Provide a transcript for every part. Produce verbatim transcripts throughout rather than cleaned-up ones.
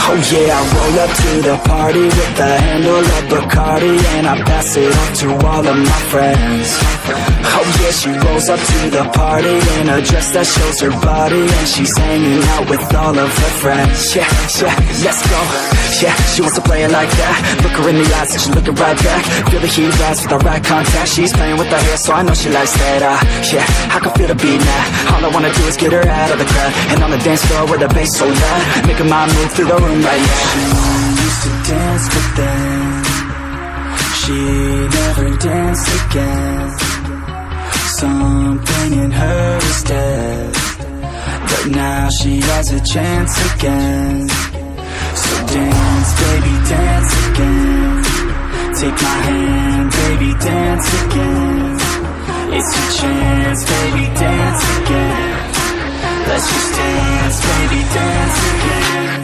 Oh yeah, I roll up to the party with a handle of Bacardi, and I pass it off to all of my friends. Oh yeah, she rolls up to the party in a dress that shows her body, and she's hanging out with all of her friends. Yeah, yeah, let's go. Yeah, she wants to play it like that. Look her in the eyes and she's looking right back. Feel the heat rise with the right contact. She's playing with her hair, so I know she likes that. uh, Yeah, I can feel the beat now. All I wanna do is get her out of the crowd, and on the dance floor with the bass so loud, making my move through the room right now. She used to dance, but then she never danced again. Something in her is dead, but now she has a chance again. So dance, baby, dance again. Take my hand, baby, dance again. It's your chance, baby, dance again. Let's just dance, baby, dance again.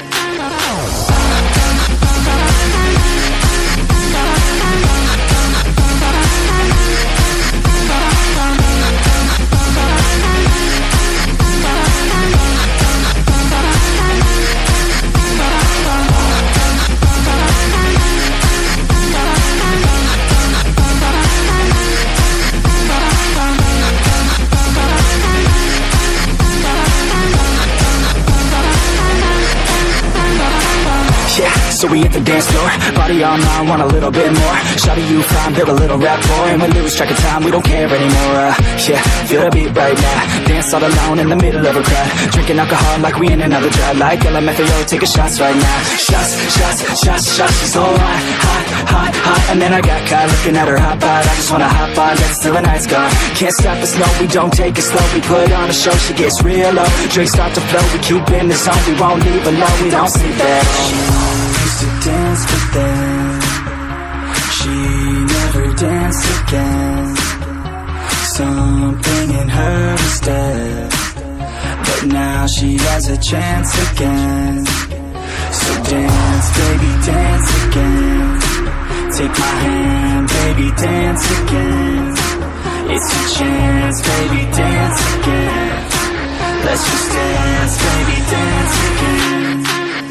So we hit the dance floor, body on mine, want a little bit more. Shawty, you fine, build a little rapport, and we lose track of time, we don't care anymore. uh, Yeah, feel the beat right now. Dance all alone in the middle of a crowd, drinking alcohol like we in another drought. Like L M F A O, taking shots right now. Shots, shots, shots, shots, she's so hot, hot, hot, hot. And then I got caught looking at her hot bod. I just wanna hop on, dance till the night's gone. Can't stop us, no, we don't take it slow. We put on a show, she gets real low. Drinks start to flow, we keep in the zone. We won't leave alone, we don't sleep at home. To dance, but then she never danced again. Something in her is dead, but now she has a chance again. So dance, baby, dance again. Take my hand, baby, dance again. It's your chance, baby, dance again. Let's just dance, baby, dance again.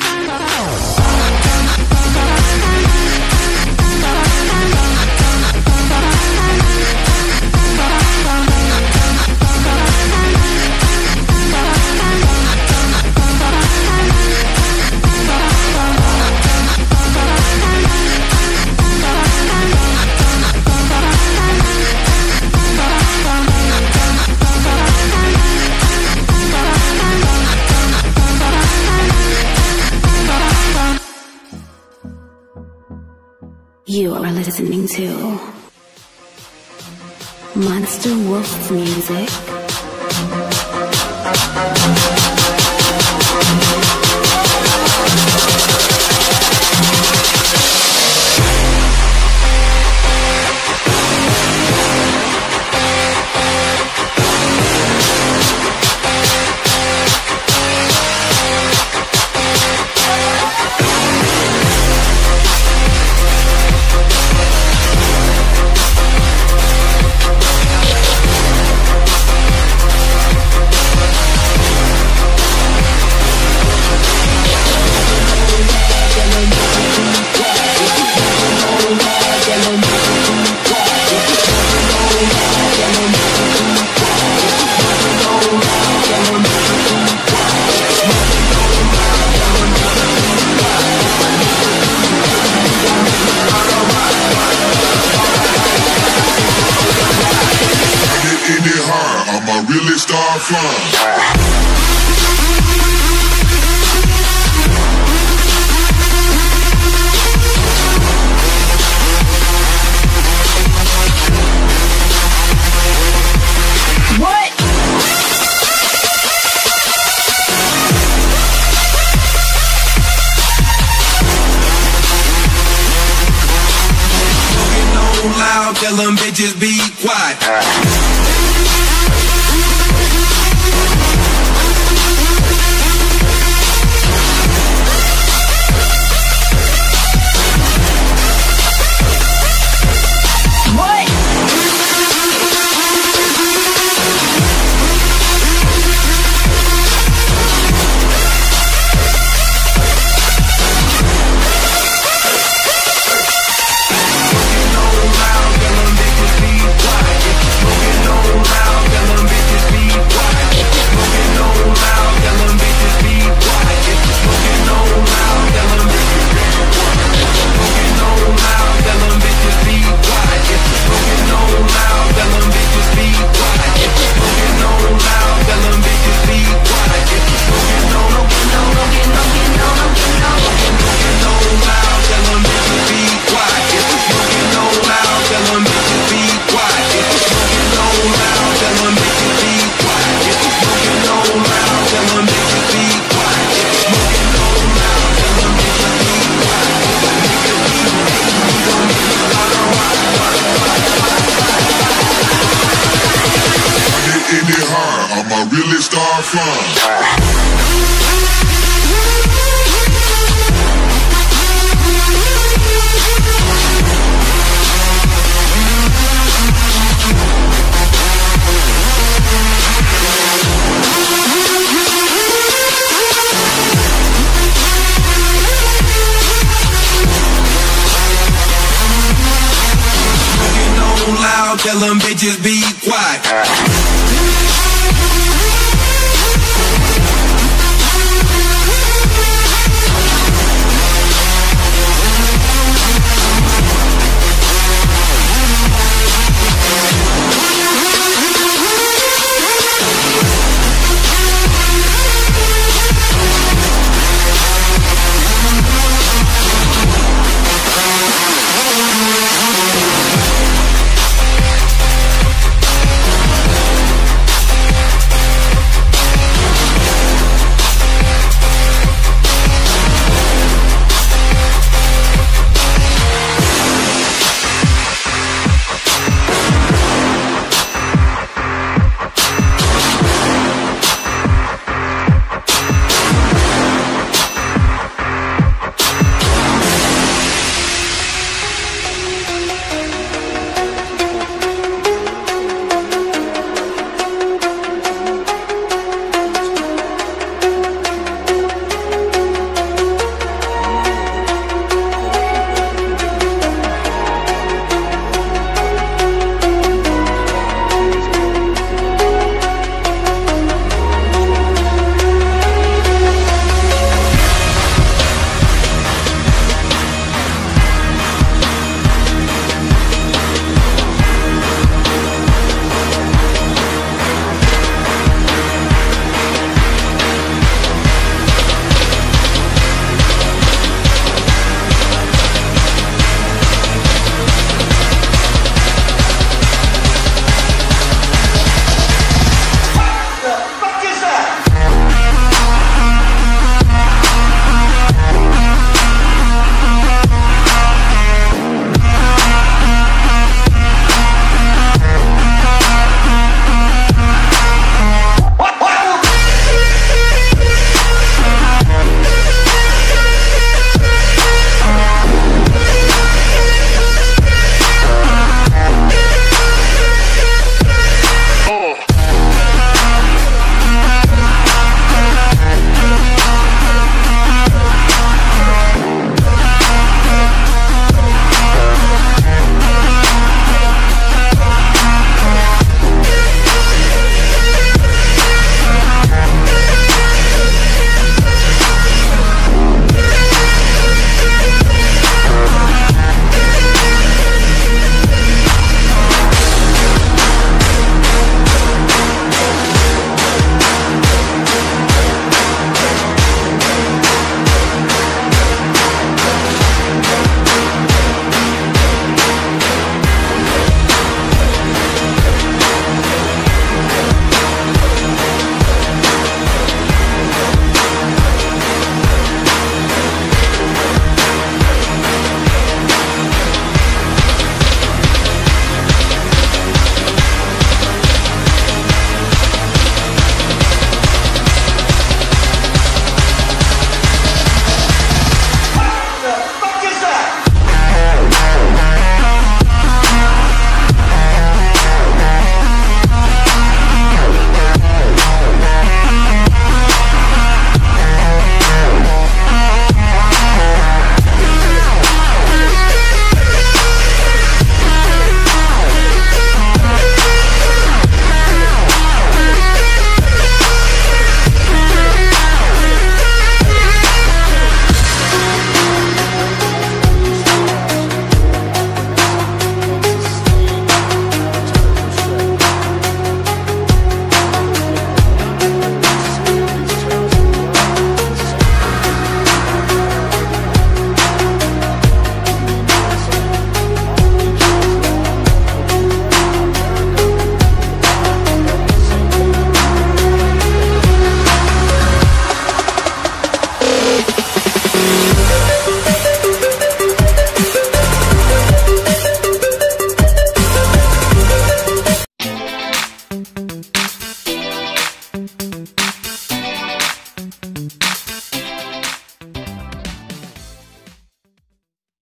You are listening to Monster Wolf Music. Really start flying. Loud, tell them bitches be quiet. really start from. Loud, tell them bitches be quiet.